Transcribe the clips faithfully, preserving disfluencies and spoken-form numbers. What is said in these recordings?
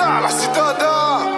Ah, la citada.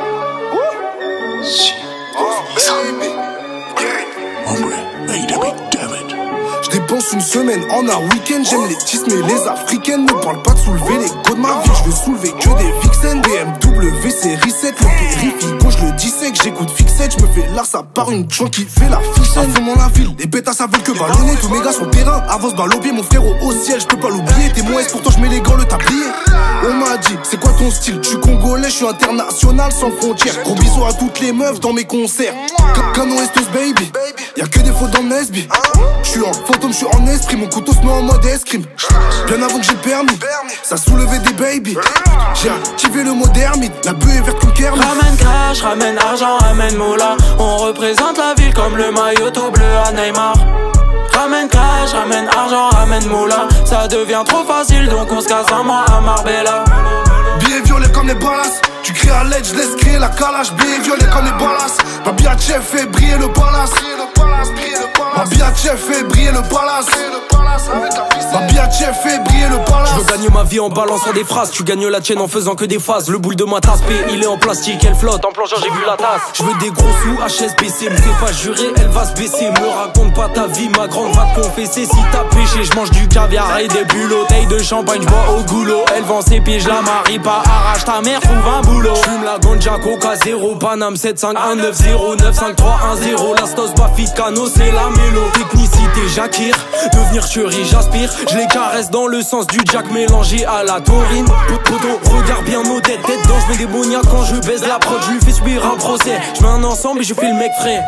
Oh, baby. Hombre, hey, David, David. Je dépense une semaine en un week-end. J'aime les tis mais les africaines ne parlent pas de soulever les go de ma vie. Je veux soulever que des vixen. B M W série sept. Le périphérique je le dissèque. J'écoute fixette. Je me fais là ça part une chante qui fait la ficelle. Fond dans la ville, les bêtas ça veulent que ballonner. Tous mes gars sur le terrain avance balle au pied. Mon frérot au ciel, je peux pas l'oublier. T'es mon S pourtant je mets les gants le tablier. On m'a dit, c'est quoi ton style? Tu congolais, je suis international sans frontières. Gros bisous à toutes les meufs dans mes concerts. Canon Estos baby, y'a que des fautes dans le Nesby. J'suis en fantôme, j'suis en esprit, mon couteau se met en mode escrime. Bien avant que j'ai le permis, ça soulevait des baby. J'ai activé le mode ermite, la buée est verte comme Kermit. Ramène cash, ramène argent, ramène moula. On représente la ville comme le maillot tout bleu à Neymar. Ramène cash, ramène argent, ramène moula. Ça devient trop facile donc on se casse un mois à Marbella. Billets violets comme les balas. Tu cries à l'aide, je laisse crier la calache. Billets violets comme les balas. Ma biatch fait briller le palace. Ma biatch fait briller le palace. Ma biatch fait briller le palace. Je veux gagner ma vie en balançant des phrases. Tu gagnes la tienne en faisant que des phases. Le boule de ma tasse P, il est en plastique, elle flotte. En plongeant j'ai vu la tasse. Je veux des gros sous, H S B C. Me fais pas jurer, elle va se baisser. Me raconte pas ta vie, ma grande va te confesser. Si t'as péché, je mange du caviar et des bulles. Bouteille de champagne, je bois au goulot. Elle vend ses pieds, je la marie pas. Arrache ta mère, trouve un boulot. J'fume la ganja, coca zéro. Paname sept cinq un neuf zéro neuf cinq trois un zéro. La stos Bafit Cano, c'est la mélo. Technicité, j'acquire. Devenir chéri, j'aspire. Je les caresse dans le sens du jack mélangé à la taurine. Poto, regarde bien nos têtes. Tête dans, je mets des boniacs quand je baise la prod. Je lui fais subir un procès. Je mets un ensemble et je fais le mec frais.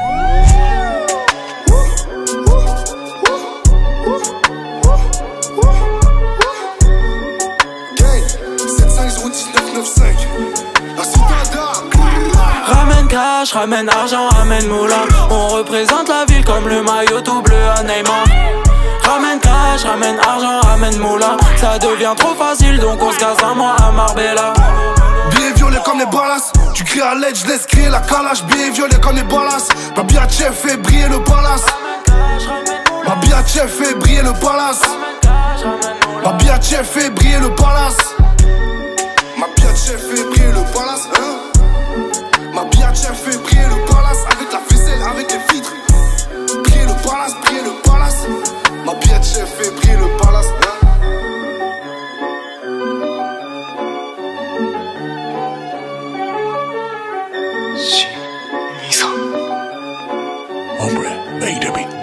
Ramène cash, ramène argent, ramène moula. On représente la ville comme le maillot tout bleu à Neymar. Ramène cash, ramène argent, ramène moula. Ça devient trop facile donc on se casse un mois à Marbella. Billets violets comme les balas. Tu cries à l'aide, je laisse crier la calache. Billets violets comme les balas. Ma biatch fait briller le palace. Ma biatch fait briller le palace. Ma biatch fait briller le palace. Ma biatch fait briller le palace, hein. Ma biatch fait briller le palace. Avec la ficelle, avec les vitres. Briller le palace, briller le palace. Ma biatch fait briller le palace, hein. Hombre, hey, David.